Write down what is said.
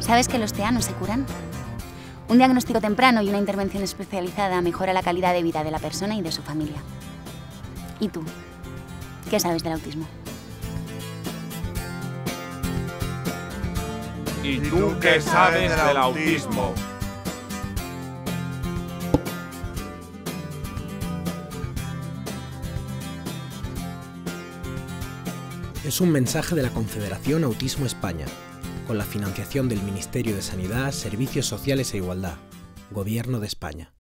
¿Sabes que los TEA no se curan? Un diagnóstico temprano y una intervención especializada mejora la calidad de vida de la persona y de su familia. ¿Y tú? ¿Qué sabes del autismo? ¿Y tú qué sabes del autismo? Es un mensaje de la Confederación Autismo España, con la financiación del Ministerio de Sanidad, Servicios Sociales e Igualdad, Gobierno de España.